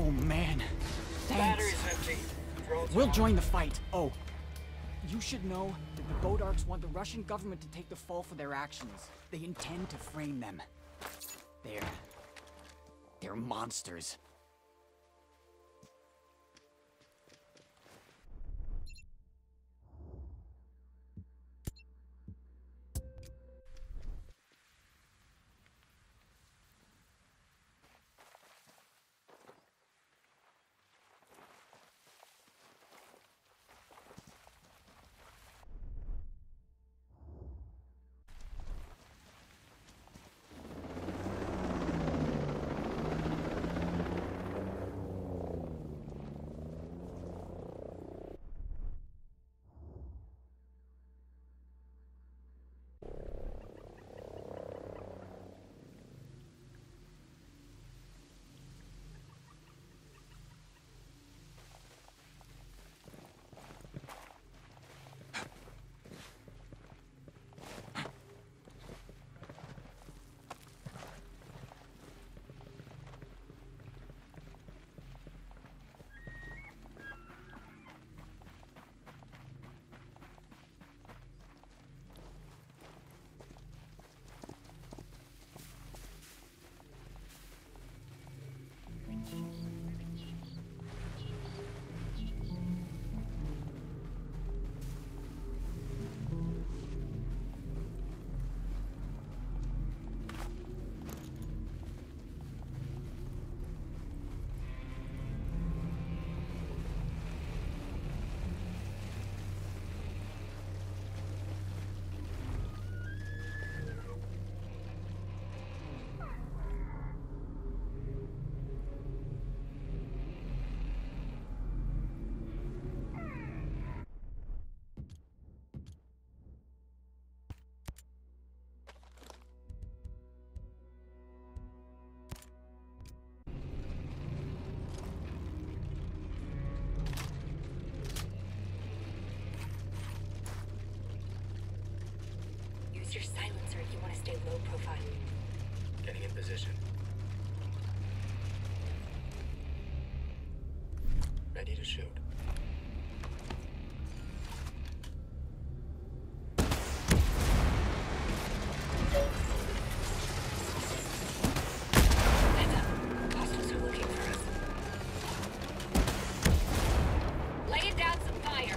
Oh man. Thanks. Battery's empty. We'll join the fight. Oh. You should know that the Bodarks want the Russian government to take the fall for their actions. They intend to frame them. They're monsters. Use your silencer if you want to stay low profile. Getting in position. Ready to shoot. Heads up. Hostiles are looking for us. Laying down some fire.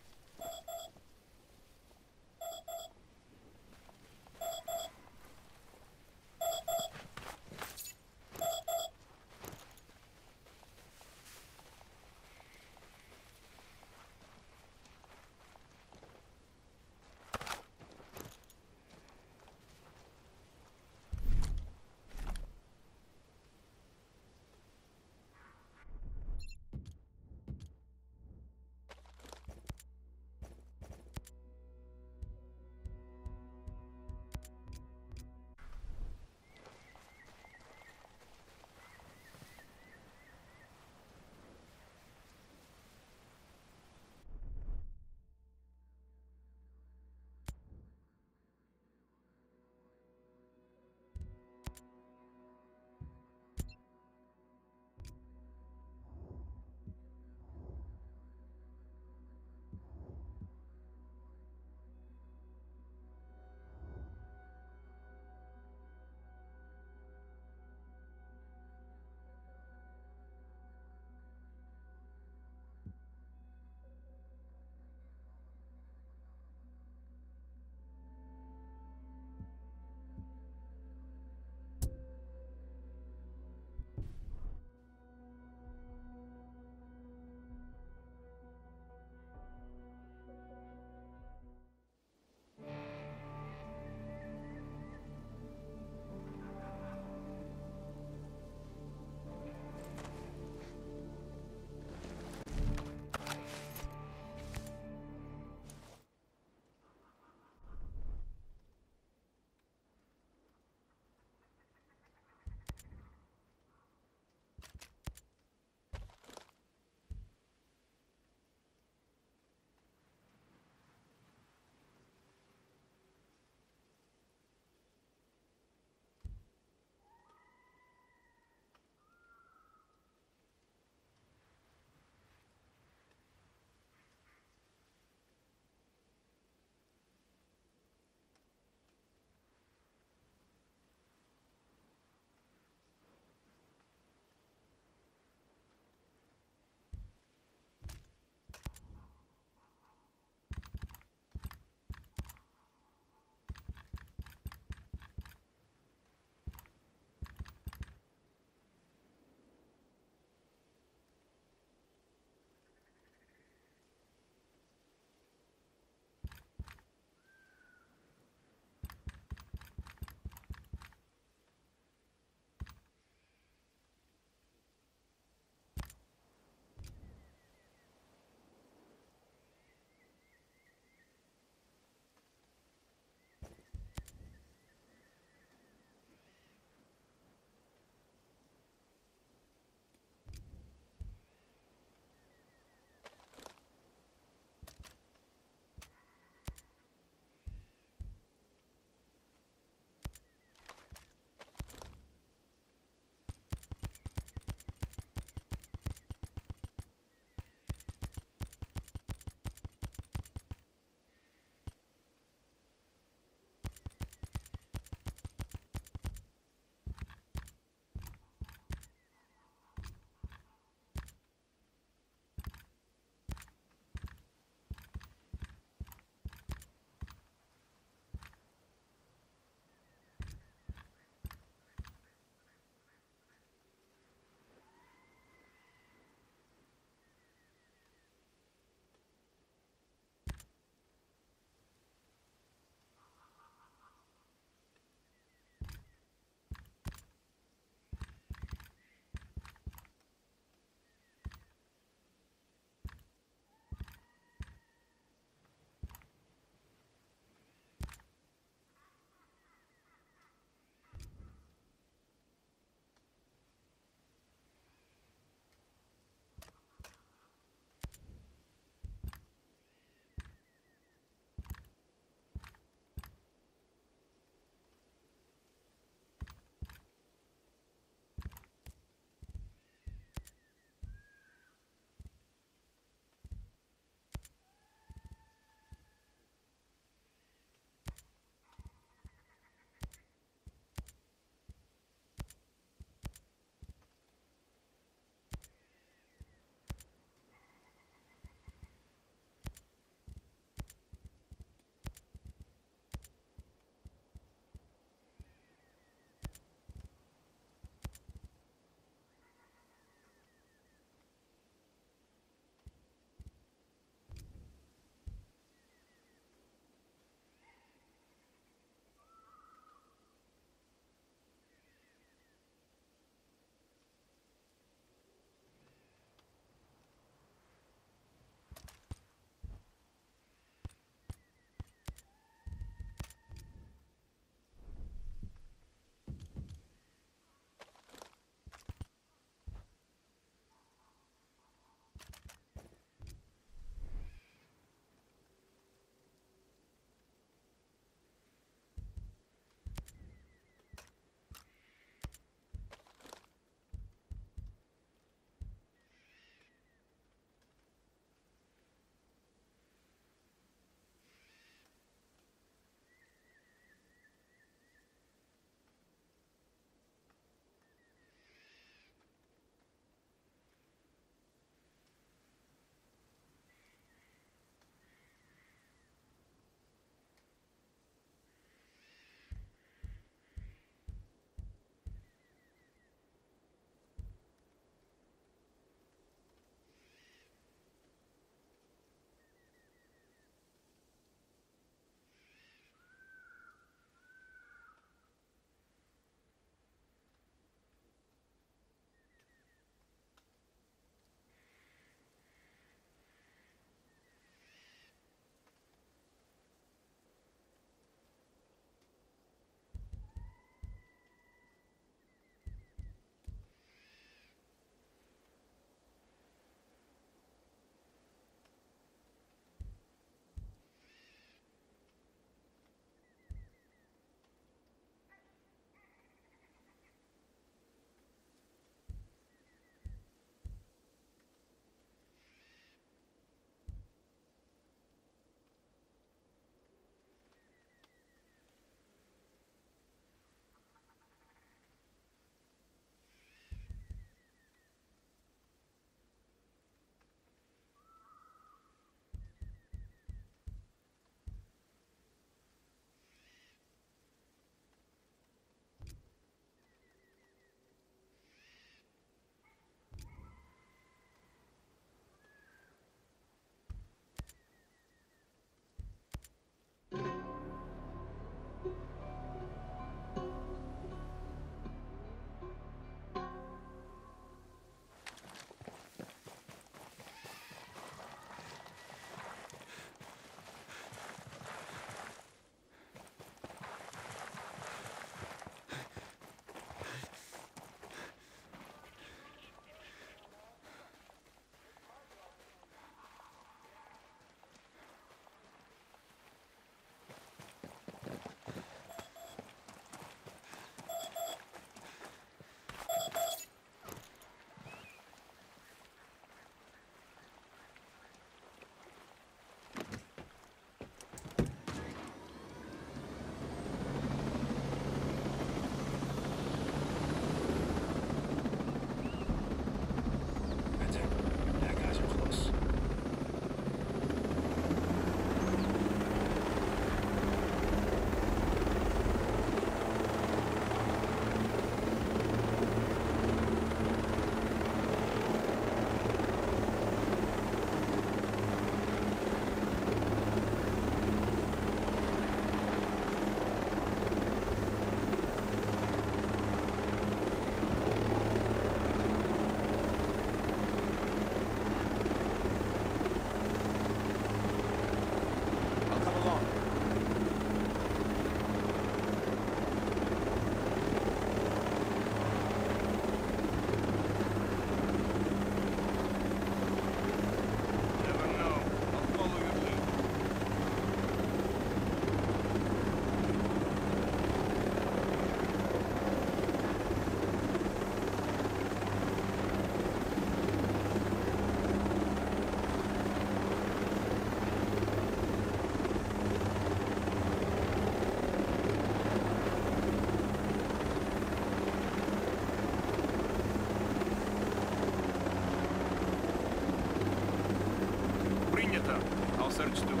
Принято. I'll search too.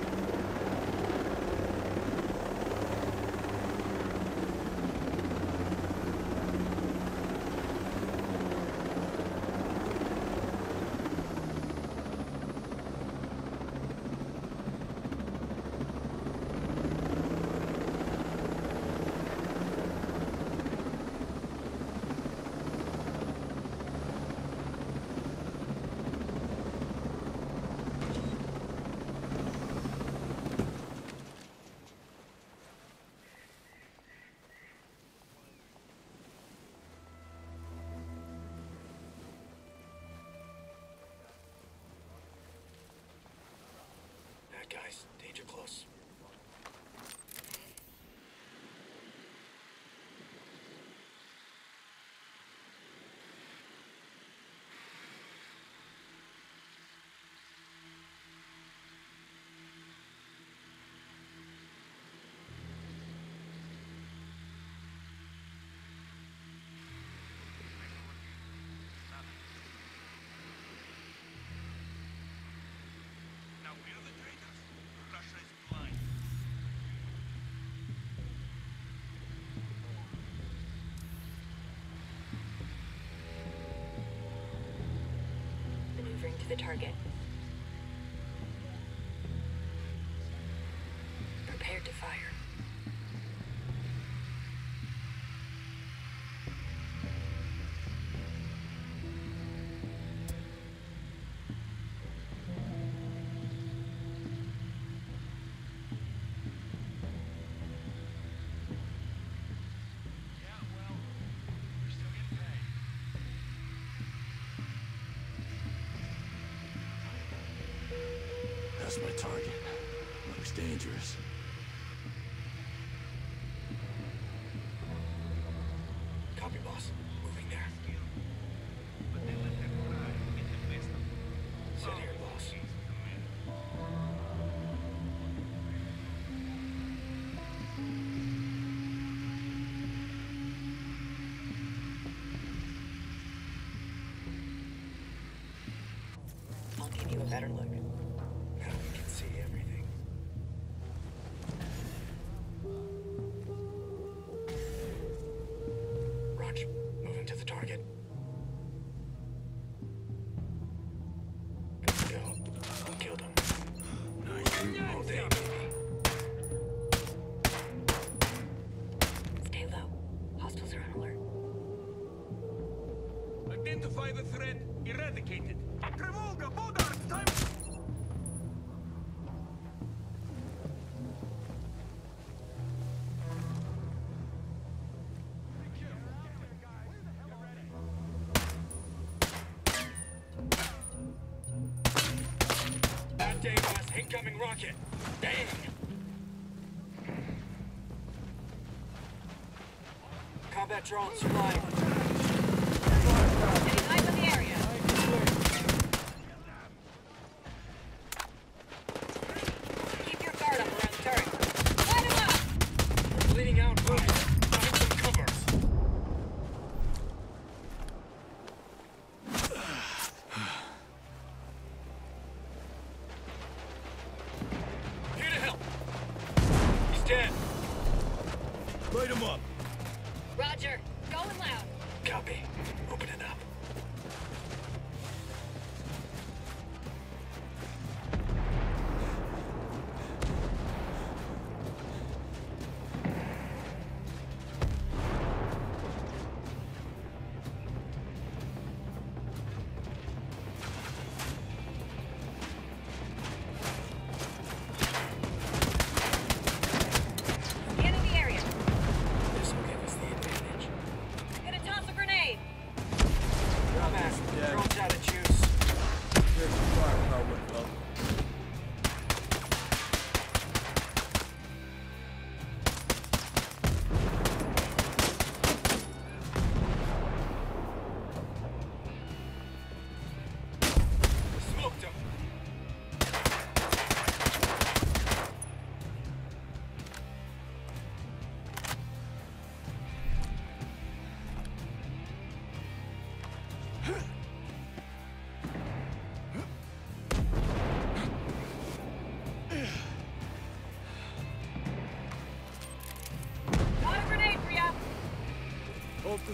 Guys, danger close. Now we're the traitors. Russia is blind. Maneuvering to the target. Prepared to fire. That's my target. Looks dangerous. Copy, boss. Moving there. Sit here, boss. I'll give you a better look. Now we can see everything. Roger. Moving to the target. Good to go. Who killed him? Nice. Oh, they, baby. Stay low. Hostiles are on alert. Identify the threat. Eradicated. Тревога! Bodark! Time! Bad day, boss. Incoming rocket. Bang! Combat drones flying. Getting eyes on the area. Keep your guard up around the turret. Light him up! Bleeding out, boys. Find some cover. Here to help. He's dead. Light him up. Roger. Going loud.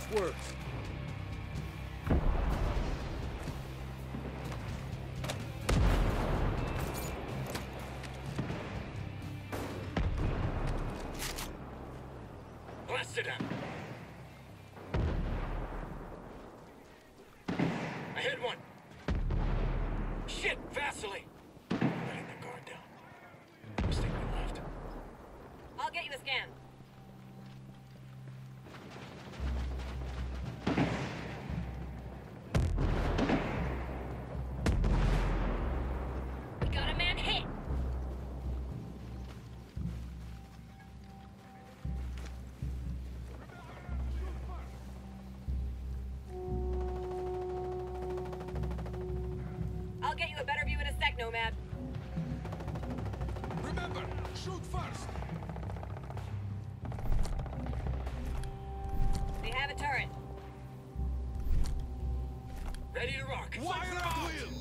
works. Blasted him. I hit one. Shit, Vasily. Letting the guard down. Mistake my left. I'll get you a scan. We got a man hit. I'll get you a better view in a sec, Nomad. Remember, shoot first. They have a turret. Ready to rock. Fire at will.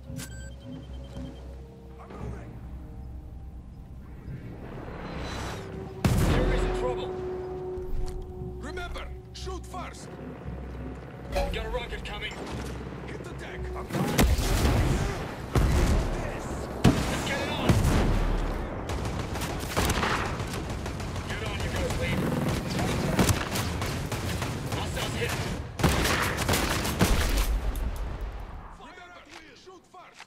Mercenaries in trouble. Remember, shoot first. We got a rocket coming. Hit the deck. Let's get it on. Get on, you guys, lead. Hostiles hit. Remember, shoot first.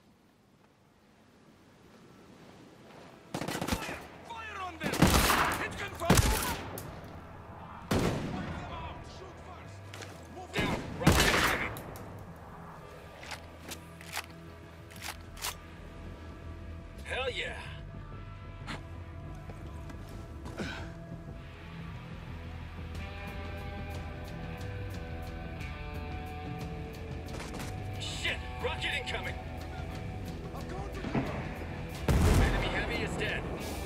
Fire on them. Hit confirmed. Shoot first. Move Down. Rocket incoming. Hell yeah. Shit! Rocket incoming! I'm going to cover. Enemy heavy is dead.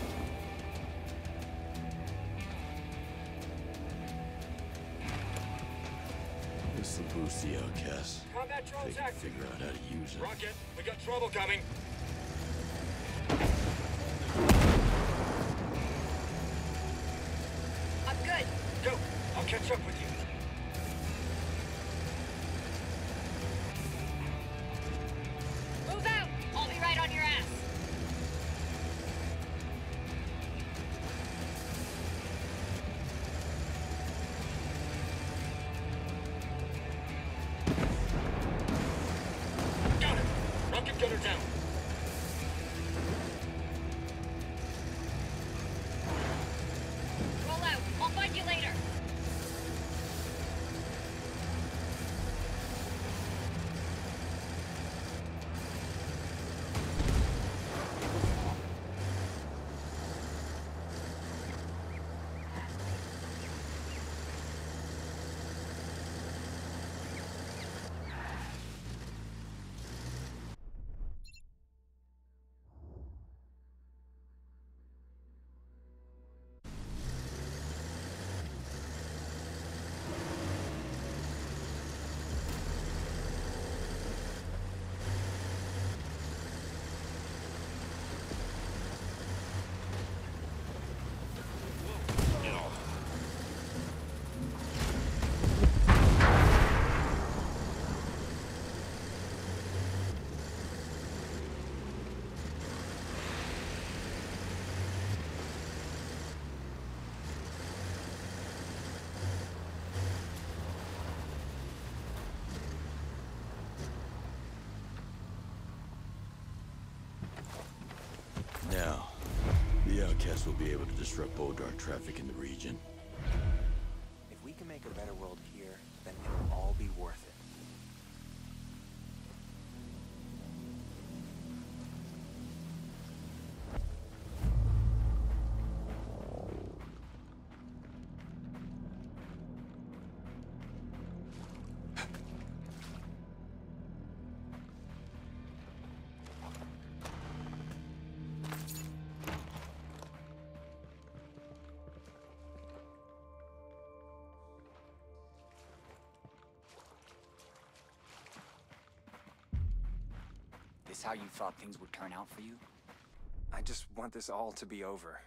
This'll boost the outcasts. Combat They drones can active. figure out how to use it. Rocket, we got trouble coming. I'm good. Go. I'll catch up with you. Move out. I'll be right on your ass. Got it. Rocket gunner down. Roll out. I'll find you later. Now, the outcasts will be able to disrupt Bodart traffic in the region. If we can make a better world here, then it'll all be worth it. This how you thought things would turn out for you? I just want this all to be over.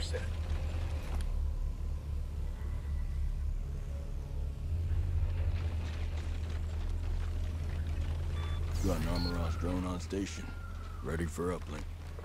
said. Got an Armoros drone on station. Ready for uplink.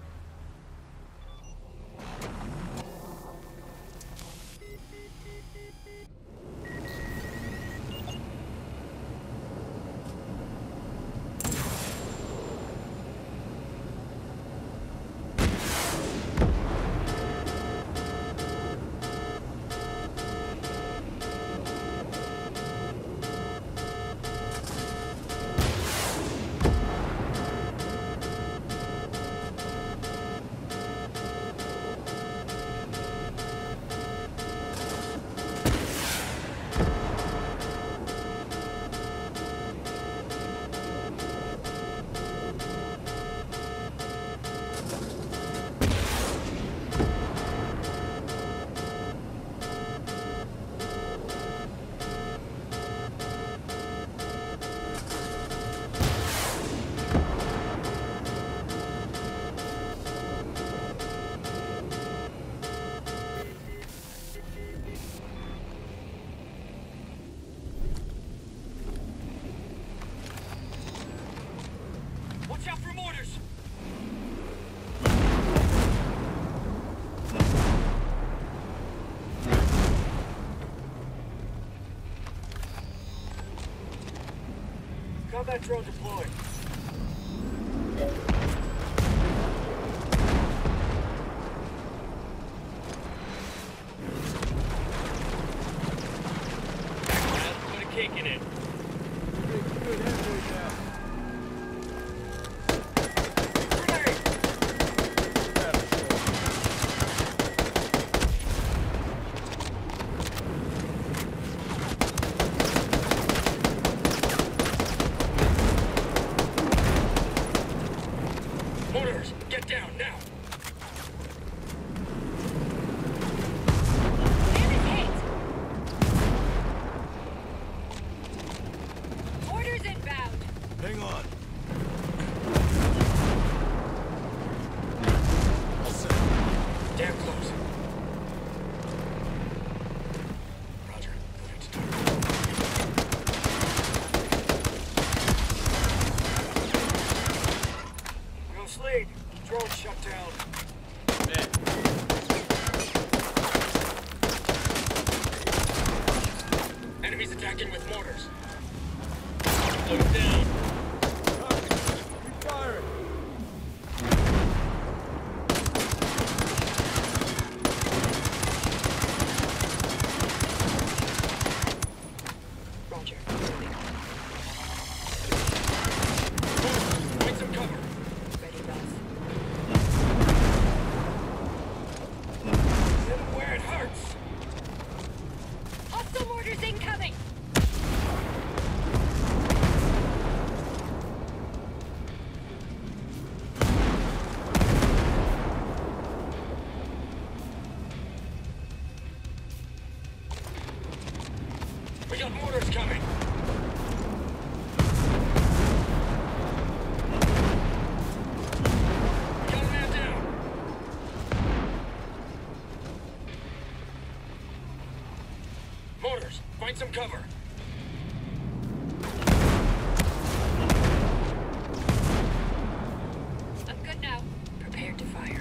Watch out for mortars! Combat drone deployed. Put a cake in it. Mortars, get down now! Enemy hit! Mortars inbound! Hang on. All set. Damn close. Roger, moving to target. Ghost lead, drone shut down. Enemies attacking with mortars. Look down. Keep firing. Roger. Find some cover. Ready, Russ. Hit 'em where it hurts. Hostile mortars incoming! We got mortars coming. We got a man down. Mortars, find some cover. I'm good now. Prepared to fire.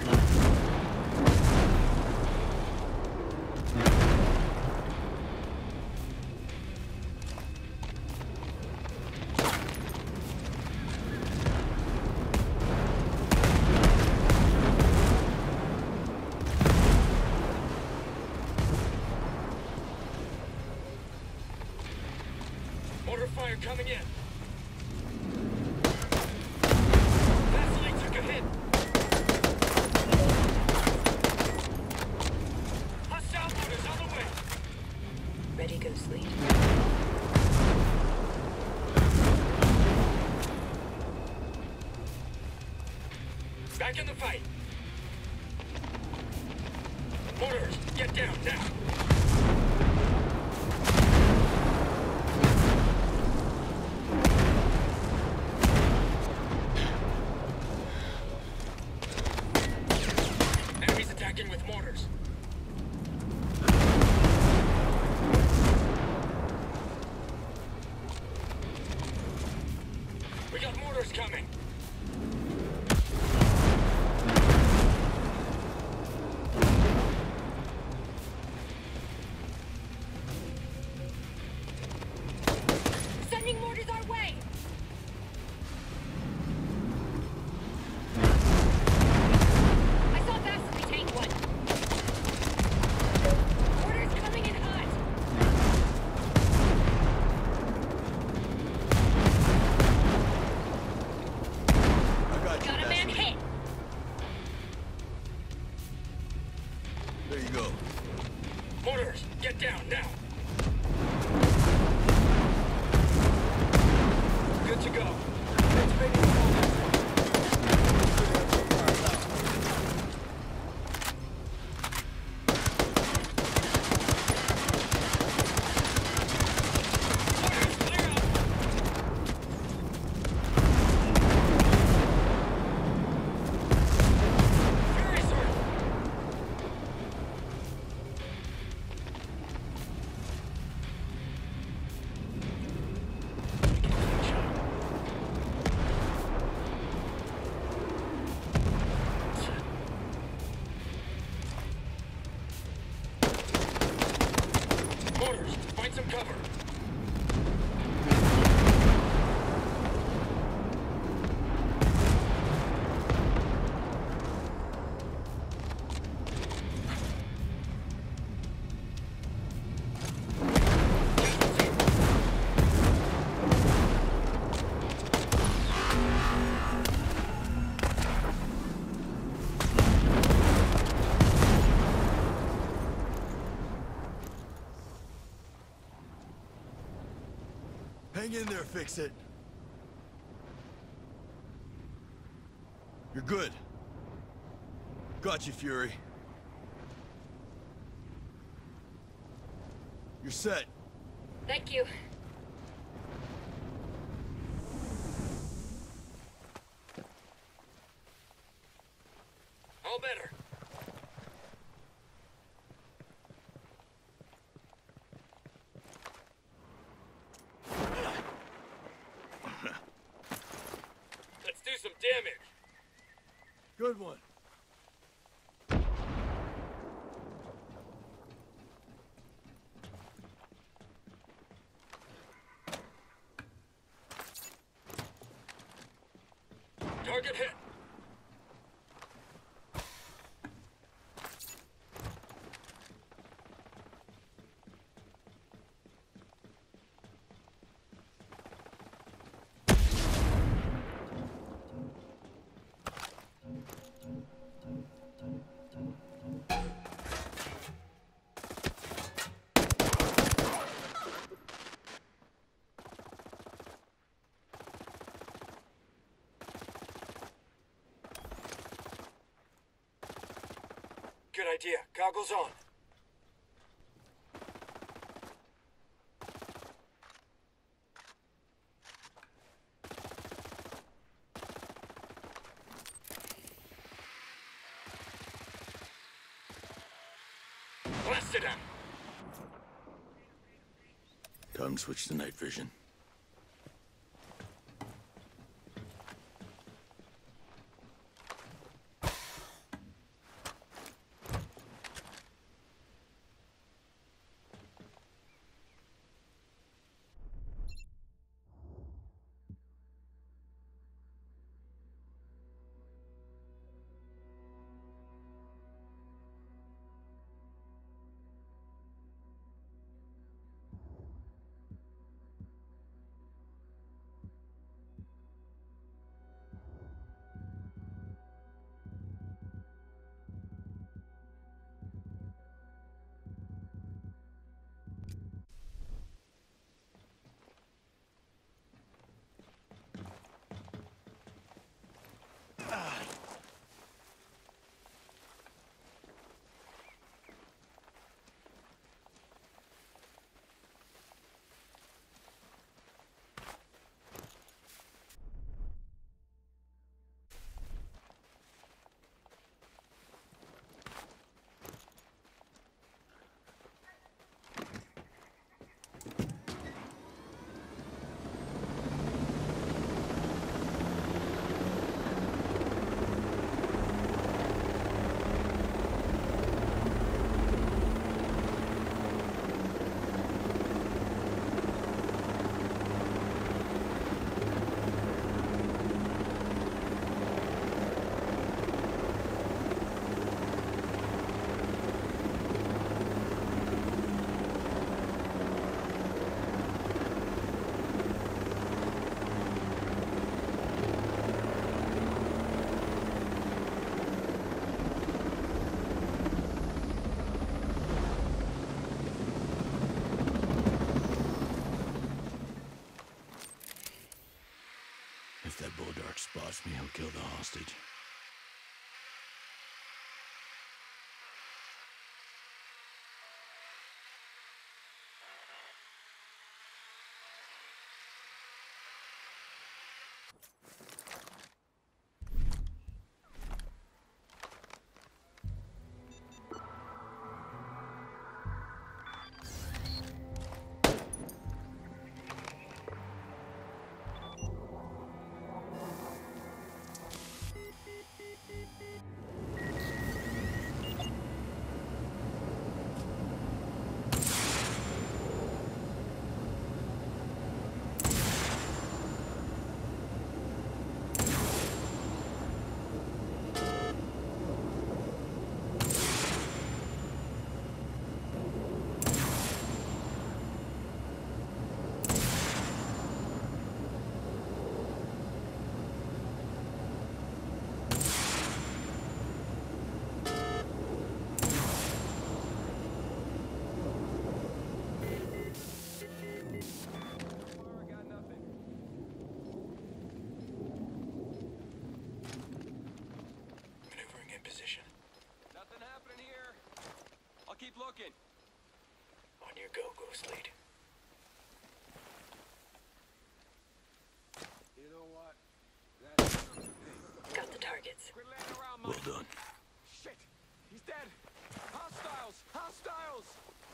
Mortar fire coming in. Vaseline took a hit. Hostile mortars on the way. Ready, Ghost Lead. Back in the fight. Mortars, get down now. Enemies attacking with mortars. There you go. Mortars, get down now. Good to go. Activating the find some cover. Hang in there, fix it. You're good. Got you, Fury. You're set. Thank you. All better. Let's do some damage. Good one. Target hit. Good idea. Goggles on. Blast it out. Time to switch to night vision. Keep looking. On your go, Ghost Lead. You know what? Got the targets. Quit laying around, Well Mike. done. Shit! He's dead! Hostiles! Hostiles!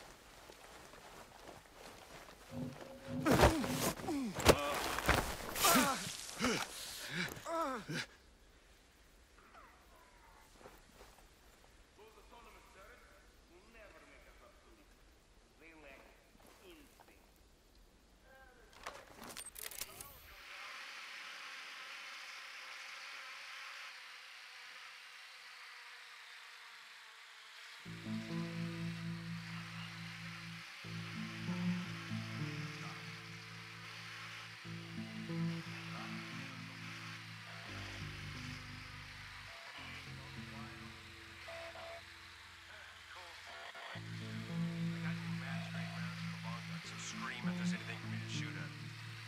Those autonomous turrets will never make us obsolete. They lack instinct. I got new match straight rounds for the long gun, so scream if there's anything for me to shoot at.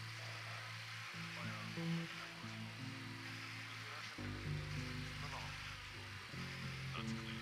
That's clear.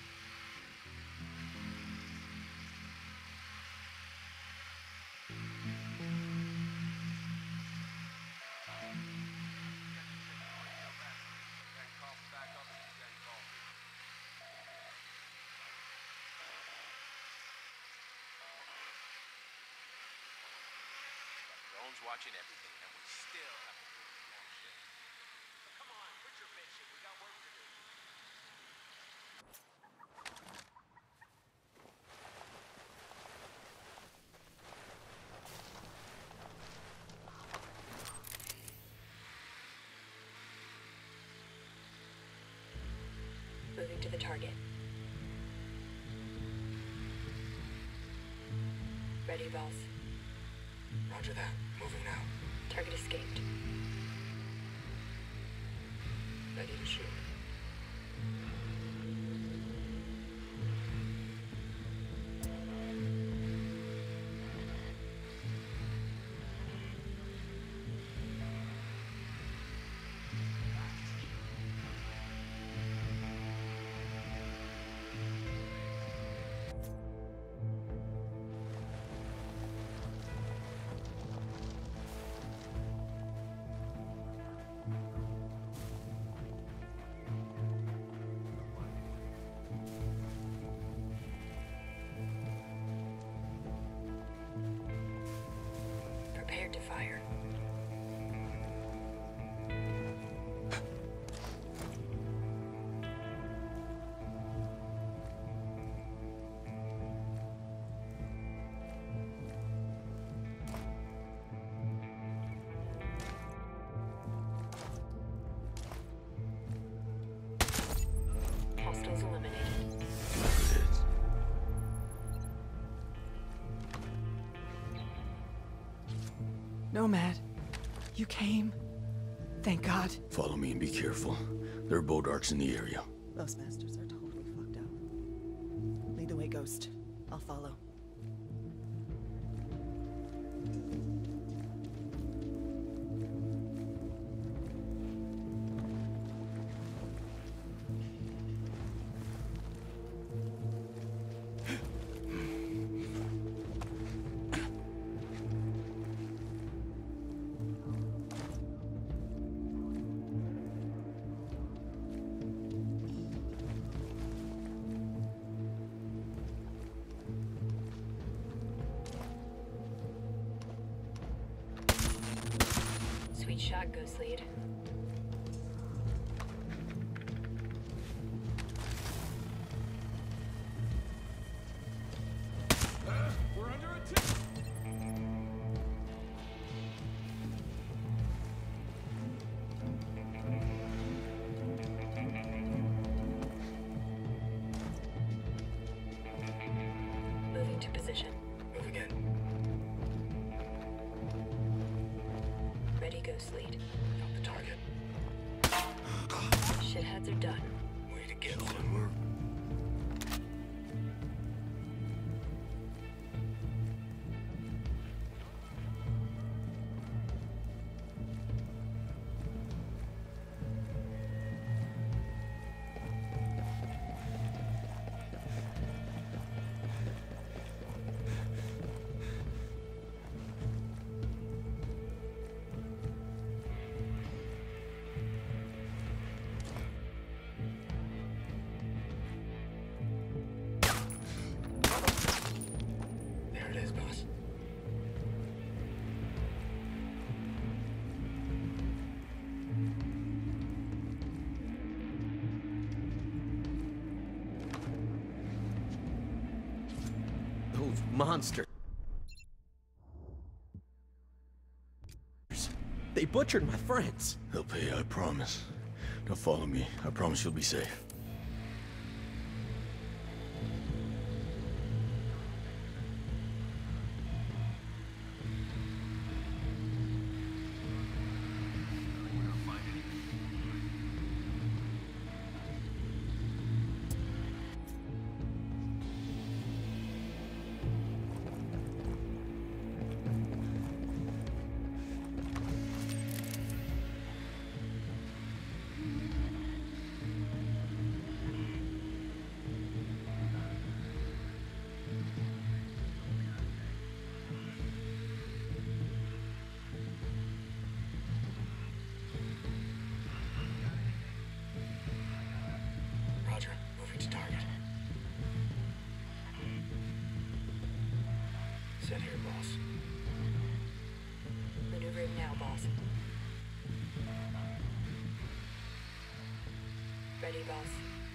Drones watching everything, and we still have to pull this long shit. Come on, quit your bitching. We got work to do. Moving to the target. Ready, boss. Roger that. Moving now. Target escaped. Ready to shoot. Prepared to fire. Hostiles eliminated. Whoever it is. Nomad, you came. Thank God. Follow me and be careful. There are boat arcs in the area. Those masters are totally fucked up. Lead the way, Ghost. I'll follow. Sweet shot, Ghost Lead. We're under attack! Moving to position. Move again. Ready, Ghost Lead. Got the target. Shitheads are done. Way to get Solid them. work. move, monster. They butchered my friends. They'll pay, I promise. Now follow me. I promise you'll be safe. Roger, moving to target. Set here, boss. Maneuvering now, boss. Ready, boss.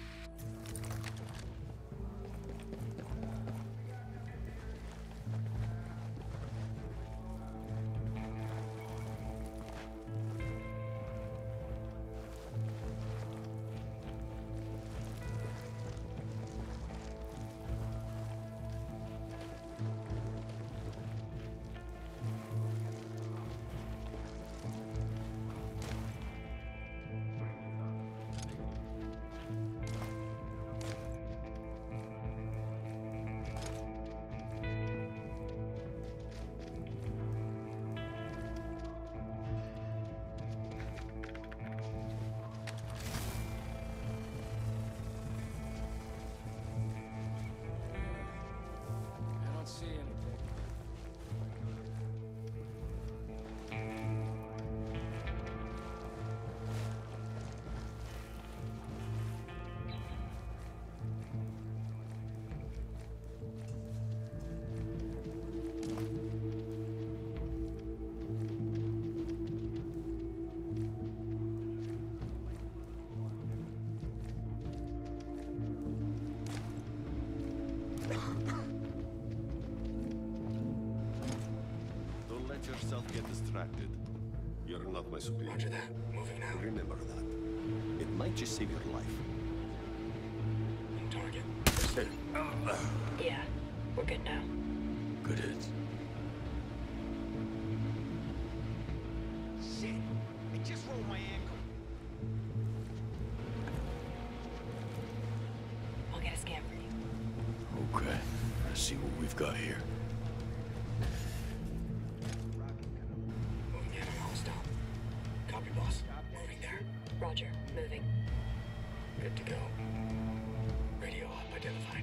I don't see anything. Don't let yourself get distracted. You're not my superior. Roger that. Moving now. Remember that. It might just save your life. On target. Yeah, we're good now. Good hits. Shit! I just rolled my ankle. I'll get a scan for you. Okay. Let's see what we've got here. Moving in on hostile. Copy, boss. Moving there. Roger, moving. Good to go. Radio up identified.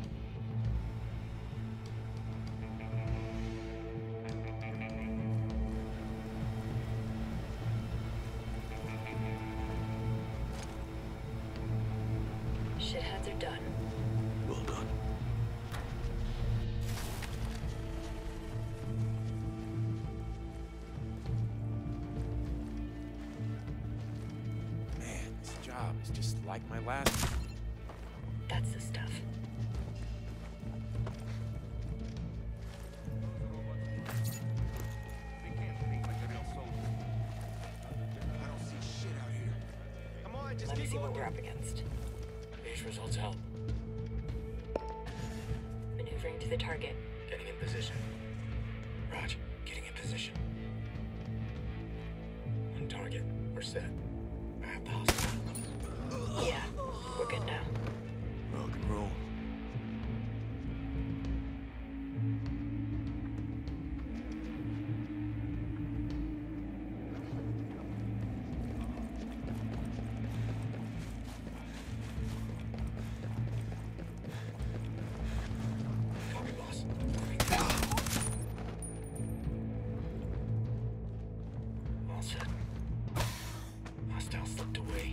Shitheads are done. Well done. Man, this job is just like my last. That's the stuff. They can't think like a real soldier. I don't see shit out here. Come on, just Let me keep see what we're looking. up against. These results help. Maneuvering to the target. Getting in position. Raj, getting in position. On target. We're set. I have the hostile. Yeah, we're good now. Rock and roll. Copy, boss. Moving there. All set. Hostile slipped away.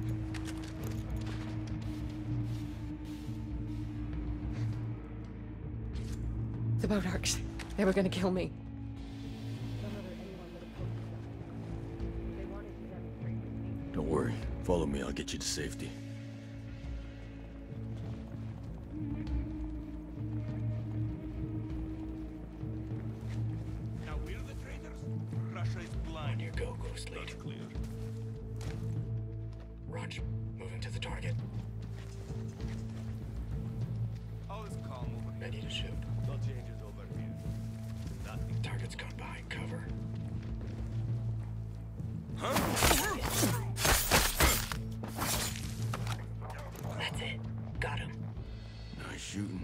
The Bodarks. They were gonna kill me. Don't worry. Follow me. I'll get you to safety. Coast lead. That's clear. Roger. Moving to the target. All is calm over here. Ready to shoot. No changes over here. Nothing. Target's gone behind cover. That's it. Got him. Nice shooting.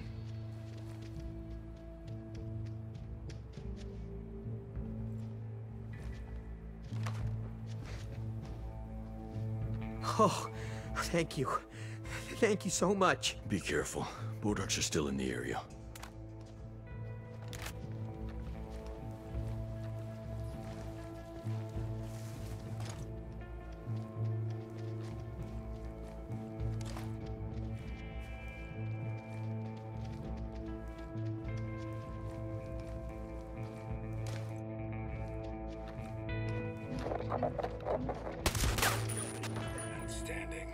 Oh, thank you. Thank you so much. Be careful. Bodarks are still in the area. Outstanding.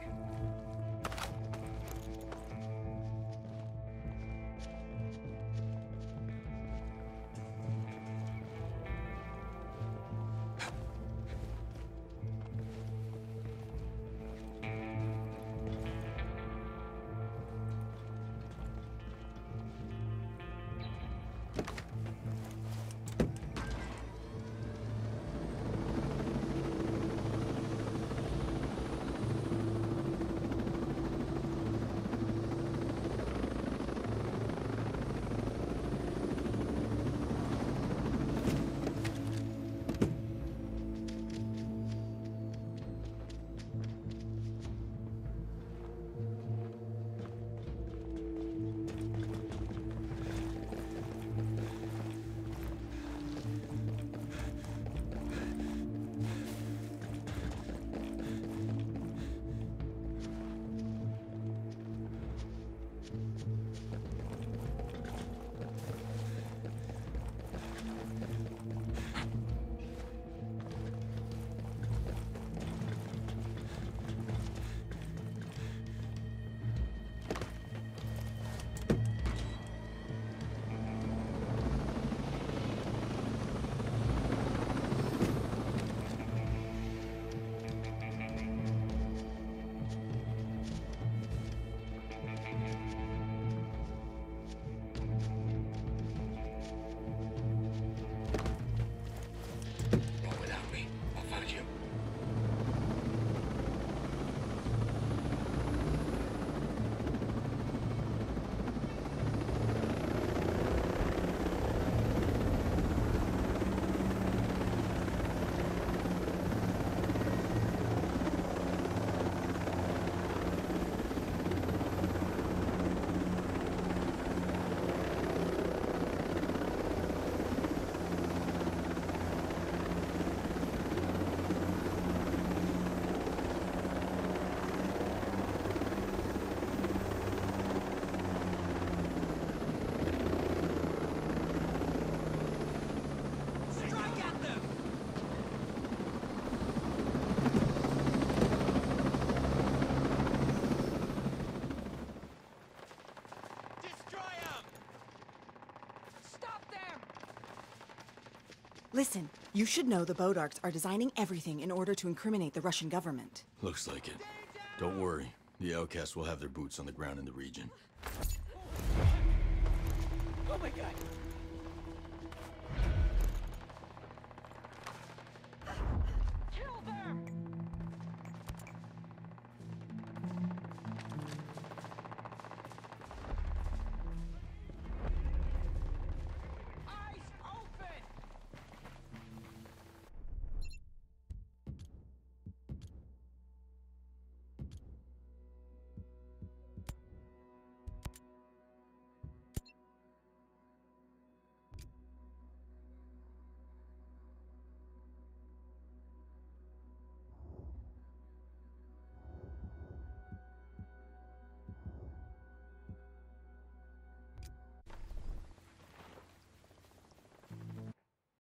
Listen, you should know the Bodarks are designing everything in order to incriminate the Russian government. Looks like it. Don't worry. The outcasts will have their boots on the ground in the region. Oh my god!